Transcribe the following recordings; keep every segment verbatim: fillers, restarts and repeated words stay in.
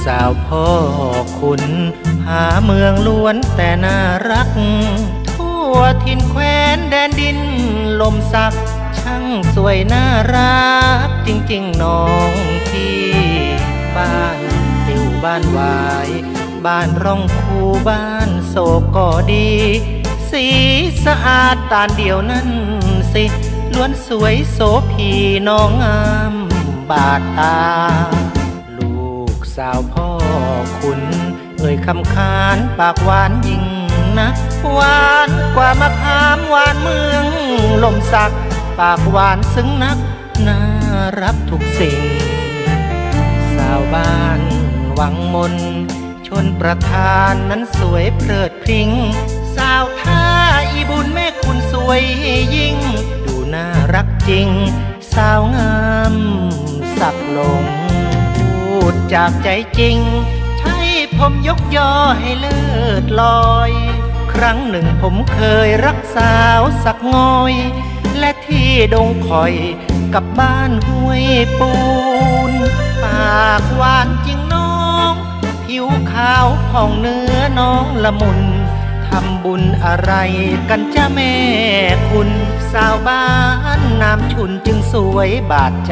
าวพ่อขุนหาเมืองล้วนแต่น่ารักทั่วถิ่นแคว้นแดนดินลมสักช่างสวยน่ารักจริงๆน้องพี่บ้านติวบ้านวายบ้านร่องคูบ้านโศกก็ดีสีสะอาดตาเดียวนั่นสิล้วนสวยโสภีน้องงามบาดตาลูกสาวพ่อขุนเอ่ยคำขานปากหวานยิ่งนะหวานกว่ามะขามหวานเมืองลมสักปากหวานซึ้งนักน่ารับทุกสิ่งสาวบ้านวังมนชนประธานนั้นสวยเพลิดพริ้งสาวท่าอีบุญแม่คุณสวยยิ่งดูน่ารักจริงสาวงามสักลงพูดจากใจจริงใช่ผมยกย่อให้เลิศลอยครั้งหนึ่งผมเคยรักสาวสักง้อยและที่ดงคอยกับบ้านห้วยปูนปากหวานจริงน้องผิวขาวผ่องเนื้อน้องละมุนทำบุญอะไรกันจ้าแม่คุณสาวบ้านน้ำชุนจึงสวยบาดใจ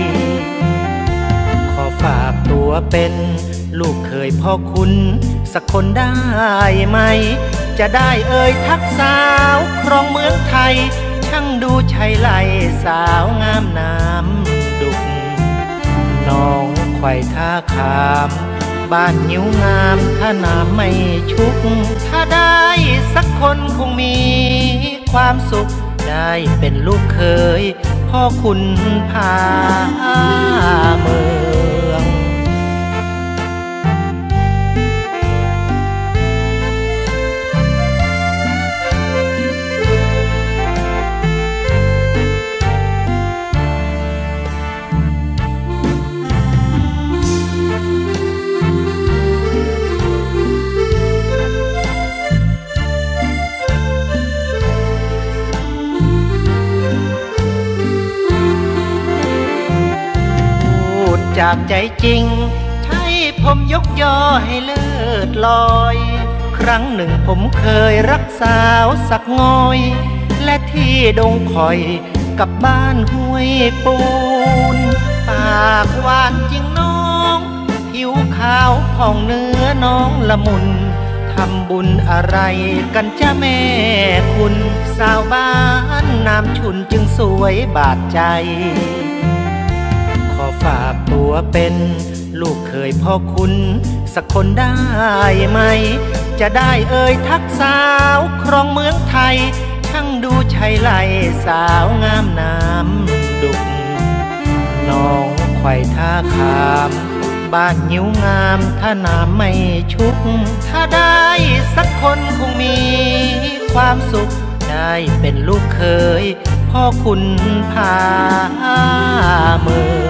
ขอฝากตัวเป็นลูกเคยพ่อคุณสักคนได้ไหมจะได้เอ่ยทักสาวครองเมืองไทยช่างดูชัยไหลสาวงามน้ำดุกน้องไขว่ท่าขามบ้านนิ้วงามถ้าน้ำไม่ชุกถ้าได้สักคนคงมีความสุขได้เป็นลูกเคยพ่อคุณพาเมืองจากใจจริงใช่ผมยกย่อให้เลิศลอยครั้งหนึ่งผมเคยรักสาวสักง้อยและที่ดงคอยกับบ้านห้วยปูนปากหวานจริงน้องผิวขาวผ่องเนื้อน้องละมุนทำบุญอะไรกันจ้าแม่คุณสาวบ้านน้ำชุนจึงสวยบาดใจขอฝากตัวเป็นลูกเคยพ่อคุณสักคนได้ไหมจะได้เอ่ยทักสาวครองเมืองไทยช่างดูชัยไหลสาวงามน้ำดุกน้องไขว่ท่าขามบ้านนิ้วงามถ้าน้ำไม่ชุกถ้าได้สักคนคงมีความสุขได้เป็นลูกเคยพ่อคุณพาเมือง